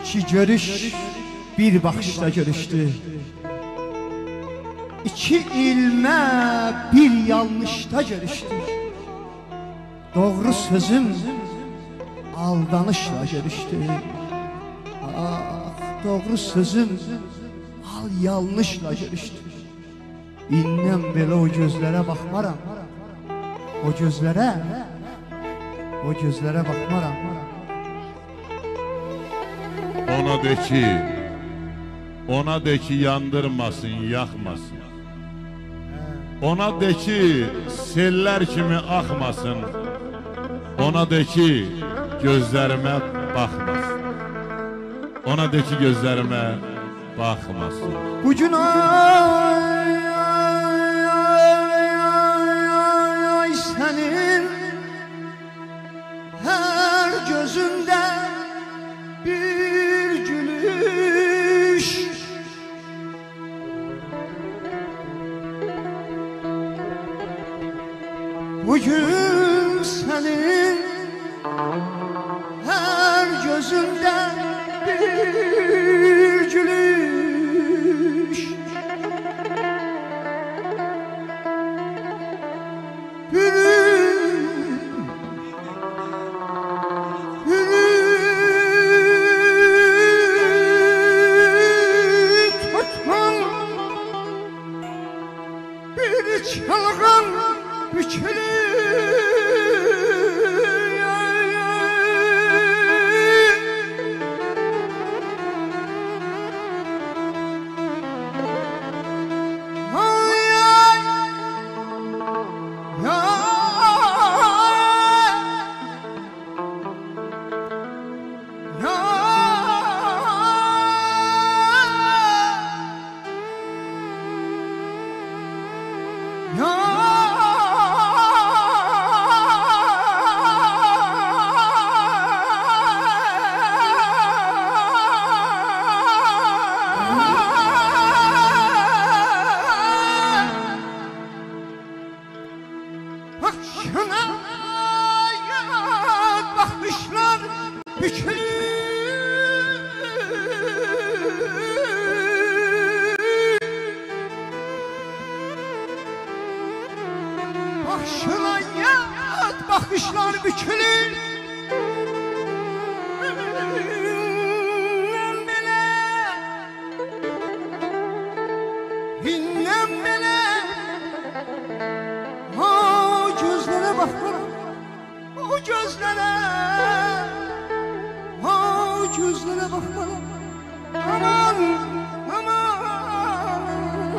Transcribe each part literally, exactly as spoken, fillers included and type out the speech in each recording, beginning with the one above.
İki görüş bir bakışla görüştü. İki ilme bir yanlışta görüştü. Doğru sözüm aldanışla görüştü. Ah, doğru sözüm al yanlışla görüştü. İnnem belə o gözlərə baxmaram. O gözlərə, o gözlərə baxmaram. Ona de ki, ona de ki yandırmasın, yakmasın. Ona de ki seller kimi akmasın. Ona de ki gözlerime bakmasın. Ona de ki gözlerime bakmasın. Bugün ay, ay, ay, ay, ay senin her gözünde bir gülüş. Bugün senin her gözünde bir gülüş. Bir çalğan bükülür. Bakışına yat bakmışlar bükülür. Bakışına yat bakmışlar bükülür. İnnem bile o gözlere bakmaram. O gözlere, o gözlere bakmaram. Aman, aman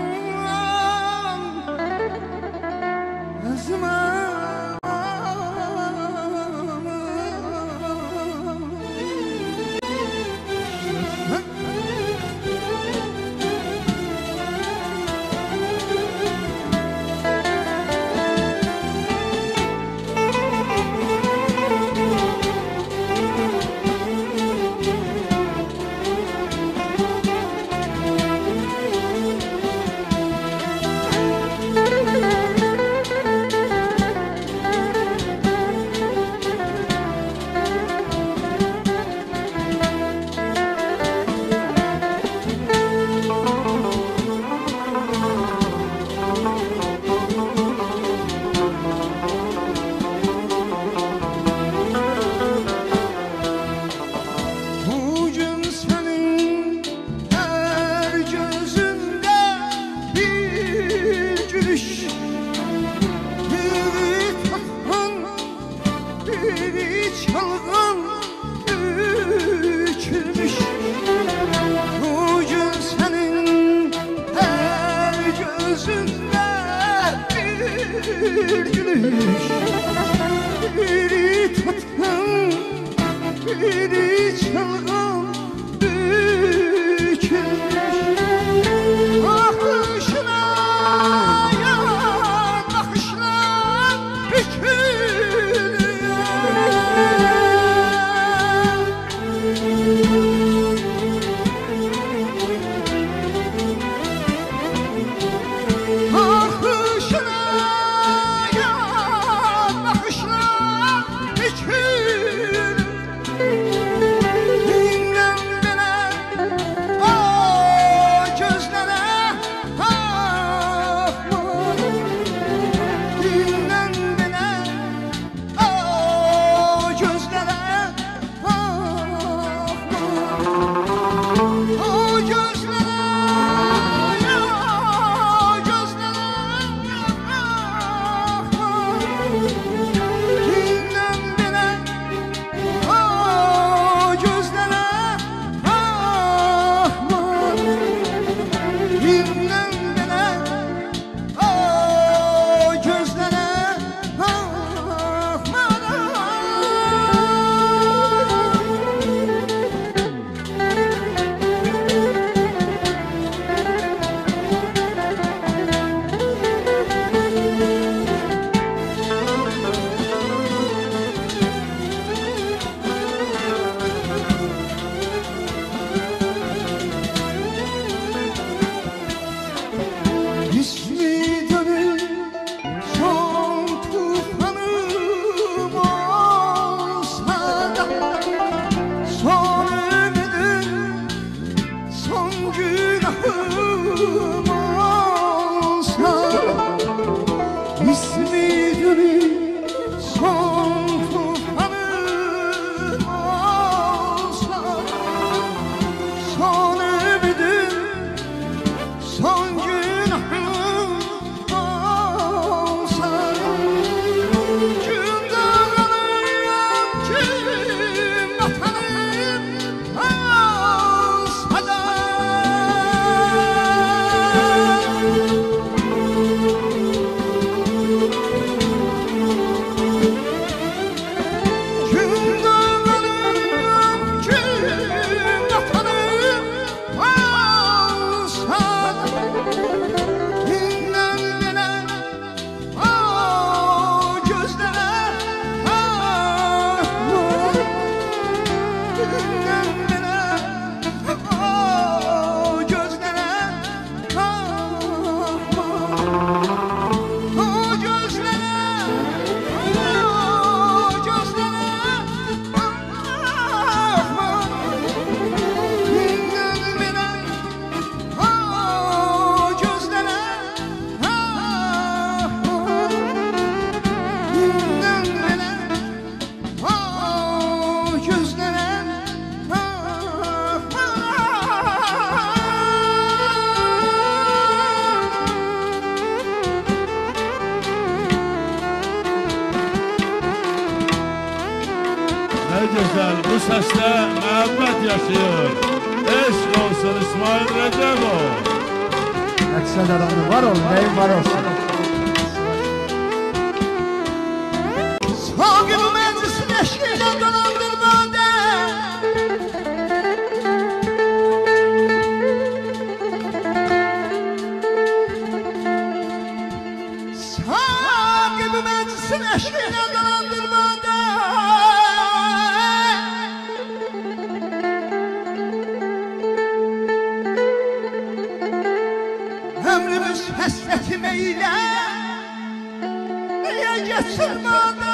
Azman. səsdə məhəbbət yaşayır. Eşq olsun İsmail Rəcəbov. Məqsəd adamı var ol, neyin var olsun. Sağ-ı məclisin eşqiyle dolandır bende. Sağ-ı meclisin eşqiyle dolandır bende. Ömrümüz həsrətim eylə niyə geçirmədən.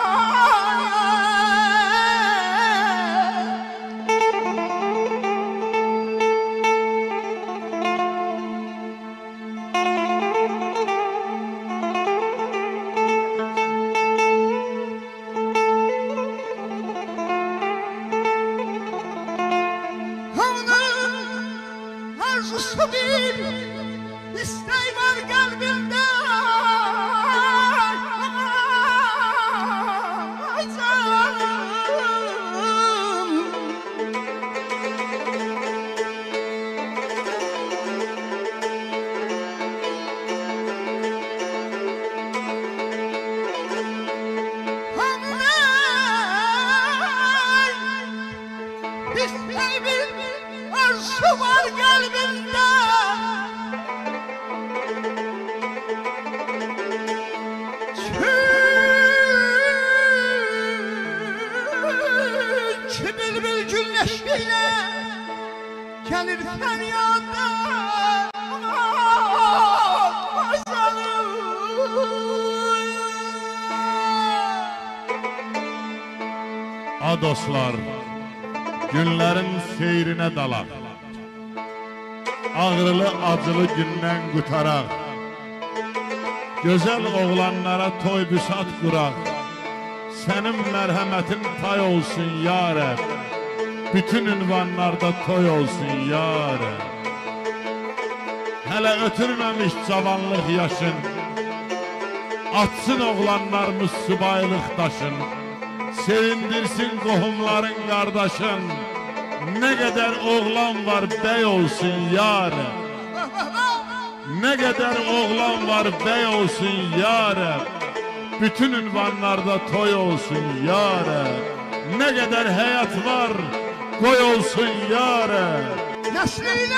Onun arzusu bir İstey var kalbimde. Ay canım. İstey bir arzu var kalbimde. Çünkü bülbül gülleşkiyle gelir feryada. Ay canım. A dostlar, günlərin seyrinə dalaq, ağrılı acılı gündən qutaraq, gözəl oğlanlara toy büsat quraq. Sənin mərhəmətin pay olsun ya Rəbb, bütün ünvanlarda toy olsun ya Rəbb. Hələ ötürməmiş cavanlıq yaşın, atsın oğlanlarımız subaylıq daşın, sevindirsin qohumların qardaşın. Nə qədər oğlan var bəy olsun ya Rəbb, nə qədər oğlan var bəy olsun ya Rəbb. Bütün ünvanlarda toy olsun ya Rəbb. Nə qədər həyat var qoy olsun ya Rəbb. Nəslilə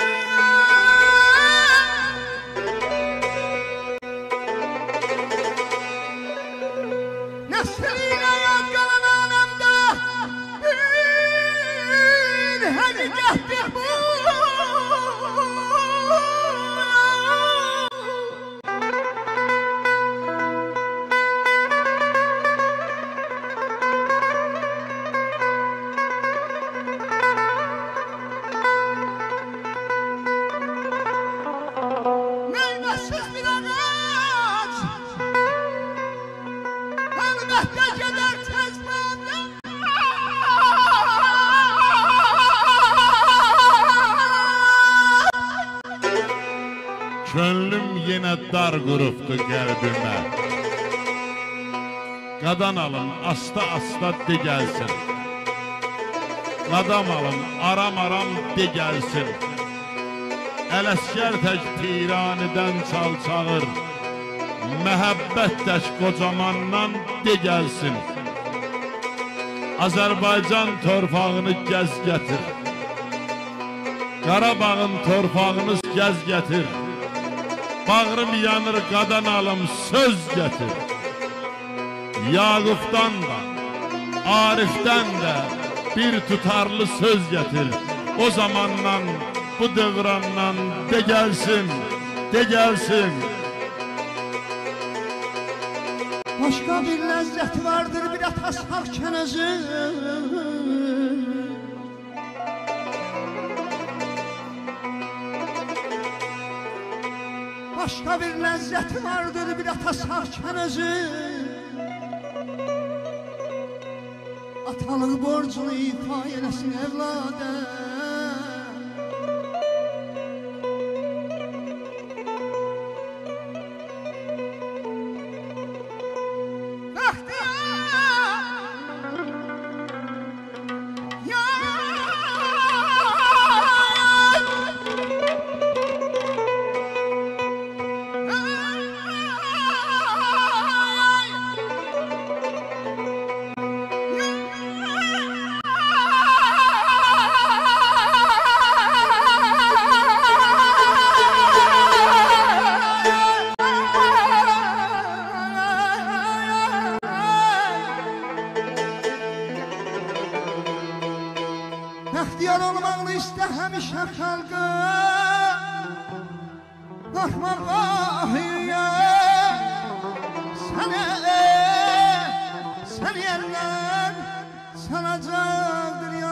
Nəslilə yad qalan aləmdə bir həqiqətdir bu. Meyvəsiz bir ağac əlbəttə gedər tez məndən. Könlüm yenə dar qurubdu qəlbimə, qadan alın asta asta de gəlsin, qadam alın aram aram de gəlsin. Ələskər tək piranidən çal çağır, məhəbbət tək qocamandan de gəlsin. Azərbaycan torpağını gəz gətir, Qarabağın torpağını gəz gətir. Bağrım yanır qadan alım söz gətir. Yaqubdan da, Arifdən də bir tutarlı söz gətir. O zamandan, bu dövrandan de gəlsin, de gəlsin. Başka bir lezzet vardır bir de tasavvuf kənəzi. Başka bir lezzet vardır bir de tasavvuf kənəzi. Atalık borcunu ifa eylesin evladı. Bəxtiyar olmağını istə həmişə xalqa. Qorxmaq vahiyyə sənə, sən yerlər sanacaqdır ya.